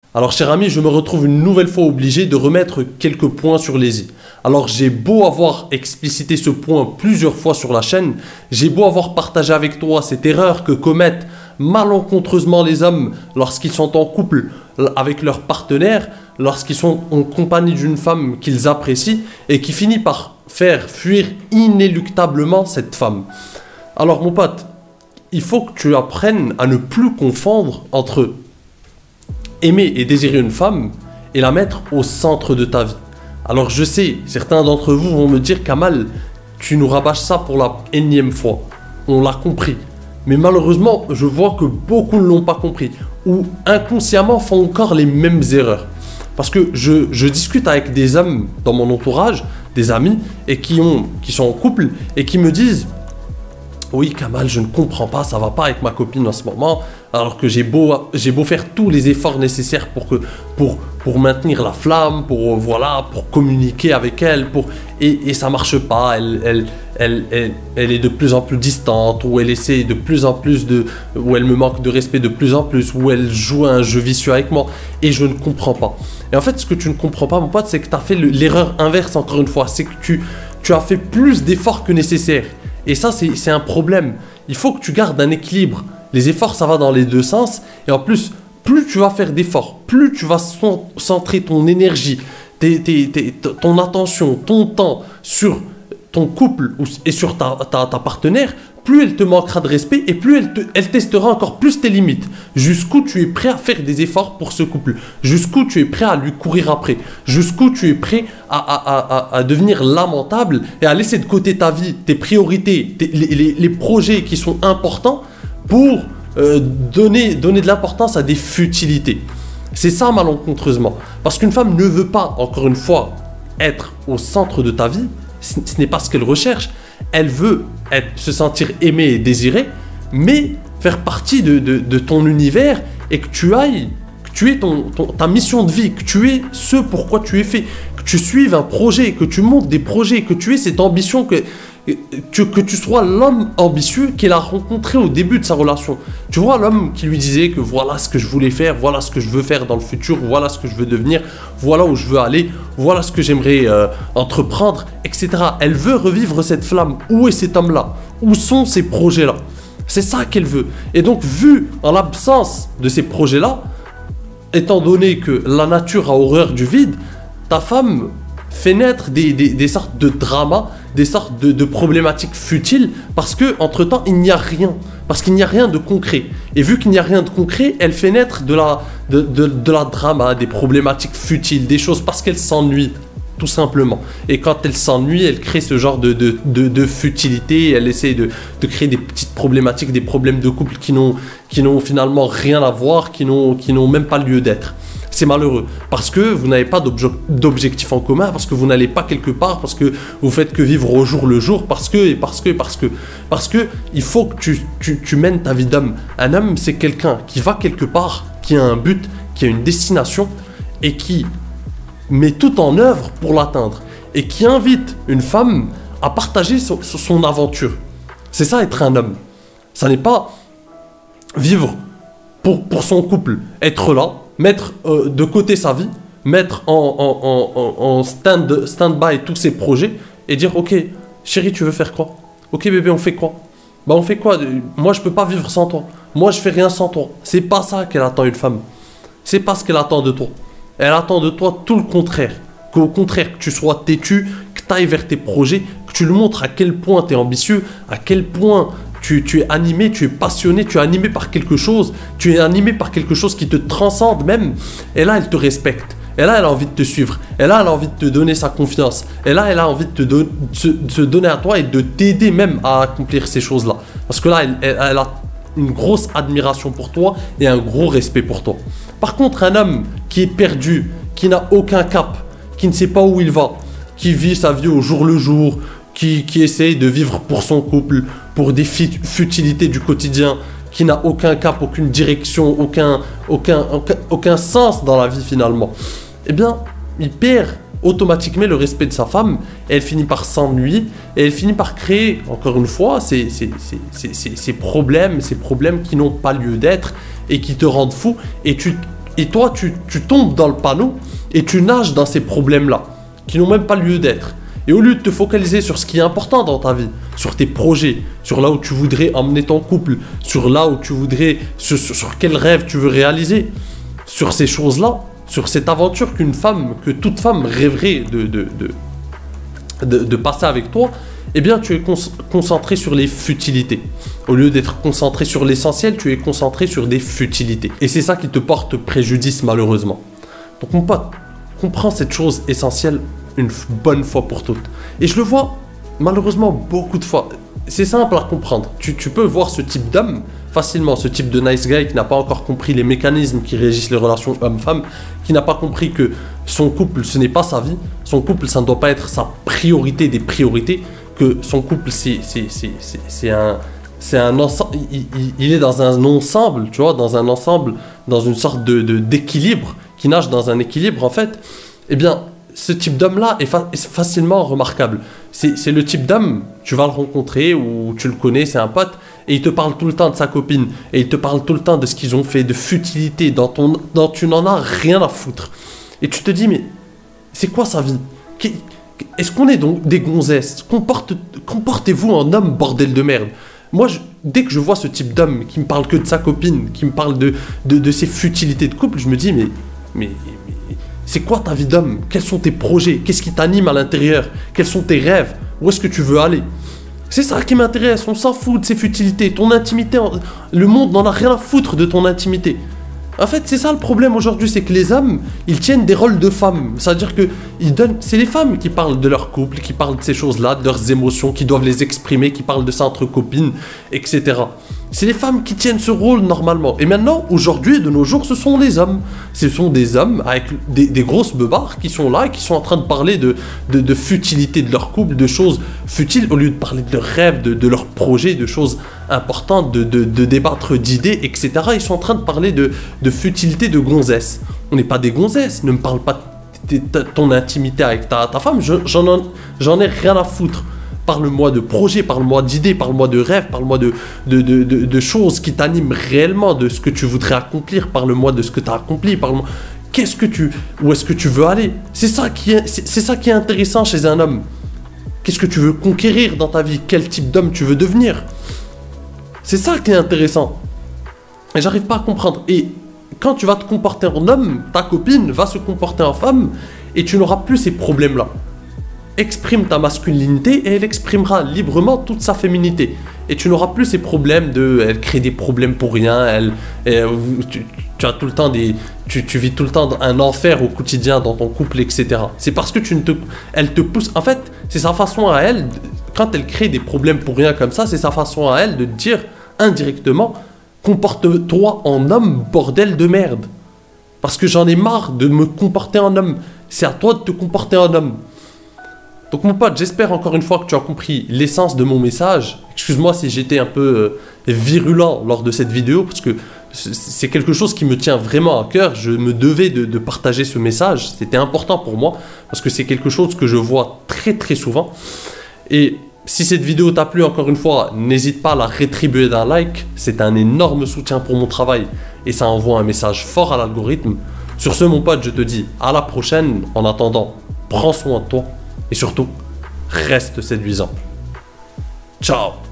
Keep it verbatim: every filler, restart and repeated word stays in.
Alors cher ami, je me retrouve une nouvelle fois obligé de remettre quelques points sur les i. Alors j'ai beau avoir explicité ce point plusieurs fois sur la chaîne, j'ai beau avoir partagé avec toi cette erreur que commettent malencontreusement les hommes lorsqu'ils sont en couple avec leur partenaire, lorsqu'ils sont en compagnie d'une femme qu'ils apprécient et qui finit par faire fuir inéluctablement cette femme. Alors mon pote, il faut que tu apprennes à ne plus confondre entre aimer et désirer une femme et la mettre au centre de ta vie. Alors je sais, certains d'entre vous vont me dire Kamal, tu nous rabâches ça pour la énième fois. On l'a compris. Mais malheureusement, je vois que beaucoup ne l'ont pas compris ou inconsciemment font encore les mêmes erreurs. Parce que je, je discute avec des hommes dans mon entourage, des amis, et qui, ont, qui sont en couple et qui me disent oui Kamal, je ne comprends pas, ça va pas avec ma copine en ce moment, alors que j'ai beau, j'ai beau faire tous les efforts nécessaires pour, que, pour, pour maintenir la flamme, pour, voilà, pour communiquer avec elle, pour, et, et ça marche pas, elle, elle, elle, elle, elle est de plus en plus distante, ou elle essaie de plus en plus de, ou elle me manque de respect de plus en plus, ou elle joue à un jeu vicieux avec moi, et je ne comprends pas. Et en fait, ce que tu ne comprends pas, mon pote, c'est que tu as fait l'erreur inverse encore une fois, c'est que tu, tu as fait plus d'efforts que nécessaire. Et ça, c'est un problème. Il faut que tu gardes un équilibre. Les efforts, ça va dans les deux sens. Et en plus, plus tu vas faire d'efforts, plus tu vas centrer ton énergie, tes, tes, tes, ton attention, ton temps sur ton couple et sur ta, ta, ta partenaire, plus elle te manquera de respect et plus elle, te, elle testera encore plus tes limites. Jusqu'où tu es prêt à faire des efforts pour ce couple. Jusqu'où tu es prêt à lui courir après. Jusqu'où tu es prêt à, à, à, à devenir lamentable et à laisser de côté ta vie, tes priorités, tes, les, les, les projets qui sont importants pour euh, donner, donner de l'importance à des futilités. C'est ça malencontreusement. Parce qu'une femme ne veut pas, encore une fois, être au centre de ta vie. Ce, ce n'est pas ce qu'elle recherche. Elle veut être, se sentir aimée et désirée, mais faire partie de, de, de ton univers et que tu ailles, que tu aies ton, ton, ta mission de vie, que tu aies ce pourquoi tu es fait, que tu suives un projet, que tu montes des projets, que tu aies cette ambition, que, que, que tu sois l'homme ambitieux qu'elle a rencontré au début de sa relation. Tu vois, l'homme qui lui disait que voilà ce que je voulais faire, voilà ce que je veux faire dans le futur, voilà ce que je veux devenir, voilà où je veux aller, voilà ce que j'aimerais euh, entreprendre, et cetera. Elle veut revivre cette flamme. Où est cet homme-là? Où sont ces projets-là? C'est ça qu'elle veut. Et donc, vu en l'absence de ces projets-là, étant donné que la nature a horreur du vide, ta femme fait naître des, des, des sortes de dramas, des sortes de, de problématiques futiles, parce que entre temps il n'y a rien, parce qu'il n'y a rien de concret. Et vu qu'il n'y a rien de concret, elle fait naître de la, de, de, de la drama, des problématiques futiles, des choses parce qu'elle s'ennuie, tout simplement. Et quand elle s'ennuie, elle crée ce genre de, de, de, de futilité, elle essaie de, de créer des petites problématiques, des problèmes de couple qui n'ont qui n'ont finalement rien à voir, qui n'ont qui n'ont même pas lieu d'être. C'est malheureux, parce que vous n'avez pas d'objectif en commun, parce que vous n'allez pas quelque part, parce que vous faites que vivre au jour le jour, parce que, et parce que, parce que, parce que, il faut que tu, tu, tu mènes ta vie d'homme. Un homme, c'est quelqu'un qui va quelque part, qui a un but, qui a une destination, et qui met tout en œuvre pour l'atteindre, et qui invite une femme à partager son, son aventure. C'est ça être un homme. Ça n'est pas vivre pour, pour son couple, être là, mettre euh, de côté sa vie, mettre en, en, en, en stand, stand-by tous ses projets et dire ok, chérie, tu veux faire quoi? Ok bébé, on fait quoi? Bah on fait quoi? Moi je peux pas vivre sans toi. Moi je fais rien sans toi. C'est pas ça qu'elle attend une femme. C'est pas ce qu'elle attend de toi. Elle attend de toi tout le contraire. Qu'au contraire, que tu sois têtu, que tu ailles vers tes projets, que tu lui montres à quel point tu es ambitieux, à quel point Tu, tu es animé, tu es passionné, tu es animé par quelque chose, tu es animé par quelque chose qui te transcende même. Et là, elle te respecte. Et là, elle a envie de te suivre. Et là, elle a envie de te donner sa confiance. Et là, elle a envie de, te don de, se, de se donner à toi et de t'aider même à accomplir ces choses-là. Parce que là, elle, elle, elle a une grosse admiration pour toi et un gros respect pour toi. Par contre, un homme qui est perdu, qui n'a aucun cap, qui ne sait pas où il va, qui vit sa vie au jour le jour, Qui, qui essaye de vivre pour son couple, pour des futilités du quotidien, qui n'a aucun cap, aucune direction, aucun, aucun, aucun, aucun sens dans la vie finalement, eh bien, il perd automatiquement le respect de sa femme, et elle finit par s'ennuyer, et elle finit par créer, encore une fois, ces, ces, ces, ces, ces, ces problèmes, ces problèmes qui n'ont pas lieu d'être, et qui te rendent fou, et tu, Et toi, tu, tu tombes dans le panneau et tu nages dans ces problèmes-là, qui n'ont même pas lieu d'être. Et au lieu de te focaliser sur ce qui est important dans ta vie, sur tes projets, sur là où tu voudrais emmener ton couple, sur là où tu voudrais, sur, sur, sur quel rêve tu veux réaliser, sur ces choses-là, sur cette aventure qu'une femme, que toute femme rêverait de, de, de, de, de passer avec toi, eh bien tu es con concentré sur les futilités. Au lieu d'être concentré sur l'essentiel, tu es concentré sur des futilités. Et c'est ça qui te porte préjudice malheureusement. Donc mon pote, comprends cette chose essentielle une bonne fois pour toutes. Et je le vois malheureusement beaucoup de fois. C'est simple à comprendre. Tu, tu peux voir ce type d'homme facilement, ce type de nice guy qui n'a pas encore compris les mécanismes qui régissent les relations homme-femme, qui n'a pas compris que son couple, ce n'est pas sa vie. Son couple, ça ne doit pas être sa priorité des priorités. Que son couple, c'est un... C'est un ensemble, il, il, il est dans un ensemble, tu vois, dans un ensemble, dans une sorte de, de, d'équilibre, qui nage dans un équilibre, en fait. Eh bien, ce type d'homme-là est, fa est facilement remarquable. C'est le type d'homme, tu vas le rencontrer, ou tu le connais, c'est un pote, et il te parle tout le temps de sa copine, et il te parle tout le temps de ce qu'ils ont fait, de futilité, dont, ton, dont tu n'en as rien à foutre. Et tu te dis, mais c'est quoi sa vie? Est-ce qu'on est donc des gonzesses? Comporte, Comportez-vous en homme, bordel de merde. Moi, je, dès que je vois ce type d'homme qui me parle que de sa copine, qui me parle de, de, de ses futilités de couple, je me dis, mais, mais, mais c'est quoi ta vie d'homme? Quels sont tes projets? Qu'est-ce qui t'anime à l'intérieur? Quels sont tes rêves? Où est-ce que tu veux aller? C'est ça qui m'intéresse, on s'en fout de ces futilités. Ton intimité, le monde n'en a rien à foutre de ton intimité. En fait, c'est ça le problème aujourd'hui, c'est que les hommes, ils tiennent des rôles de femmes. C'est-à-dire que ils donnent, c'est les femmes qui parlent de leur couple, qui parlent de ces choses-là, de leurs émotions, qui doivent les exprimer, qui parlent de ça entre copines, et cetera. C'est les femmes qui tiennent ce rôle normalement. Et maintenant, aujourd'hui, de nos jours, ce sont les hommes. Ce sont des hommes avec des, des grosses beubards qui sont là et qui sont en train de parler de, de, de futilité de leur couple, de choses futiles, au lieu de parler de leurs rêves, de, de leurs projets, de choses importantes, de, de, de débattre d'idées, et cetera. Ils sont en train de parler de, de futilité de gonzesses. On n'est pas des gonzesses, ne me parle pas de ton intimité avec ta, ta femme, j'en j'en ai rien à foutre. Parle-moi de projets, parle-moi d'idées, parle-moi de rêves, parle-moi de, de, de, de, de choses qui t'animent réellement, de ce que tu voudrais accomplir, parle-moi de ce que tu as accompli, parle-moi... Qu'est-ce que tu... Où est-ce que tu veux aller? C'est ça qui est, c'est ça qui est intéressant chez un homme. Qu'est-ce que tu veux conquérir dans ta vie? Quel type d'homme tu veux devenir? C'est ça qui est intéressant. Et j'arrive pas à comprendre. Et quand tu vas te comporter en homme, ta copine va se comporter en femme et tu n'auras plus ces problèmes-là. Exprime ta masculinité et elle exprimera librement toute sa féminité. Et tu n'auras plus ces problèmes de... Elle crée des problèmes pour rien, elle... elle tu, tu as tout le temps des... Tu, tu vis tout le temps un enfer au quotidien dans ton couple, et cetera. C'est parce que tu ne te... Elle te pousse... En fait, c'est sa façon à elle, quand elle crée des problèmes pour rien comme ça, c'est sa façon à elle de dire indirectement, comporte-toi en homme, bordel de merde. Parce que j'en ai marre de me comporter en homme. C'est à toi de te comporter en homme. Donc mon pote, j'espère encore une fois que tu as compris l'essence de mon message. Excuse-moi si j'étais un peu euh, virulent lors de cette vidéo, parce que c'est quelque chose qui me tient vraiment à cœur. Je me devais de, de partager ce message. C'était important pour moi, parce que c'est quelque chose que je vois très très souvent. Et si cette vidéo t'a plu, encore une fois, n'hésite pas à la rétribuer d'un like. C'est un énorme soutien pour mon travail et ça envoie un message fort à l'algorithme. Sur ce, mon pote, je te dis à la prochaine. En attendant, prends soin de toi. Et surtout, reste séduisant. Ciao.